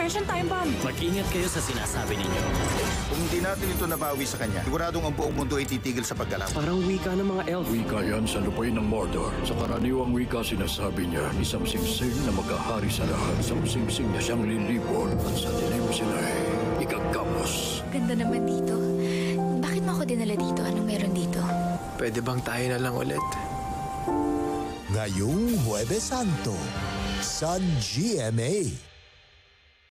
Attention time bomb! Mag-ingat kayo sa sinasabi ninyo. Kung hindi natin ito nabawi sa kanya, siguradong ang buong mundo ay titigil sa paggalaw. Parang wika ng mga elf. Wika yan sa lupain ng Mordor. Sa karaniwang wika sinasabi niya, isang singsing na magkahari sa lahat. Isang singsing na siyang lilipon at sa dilim sila ay igagkamos. Ganda naman dito. Bakit mo ako dinala dito? Anong meron dito? Pwede bang tayo na lang ulit? Ngayong Huwebes Santo sa GMA.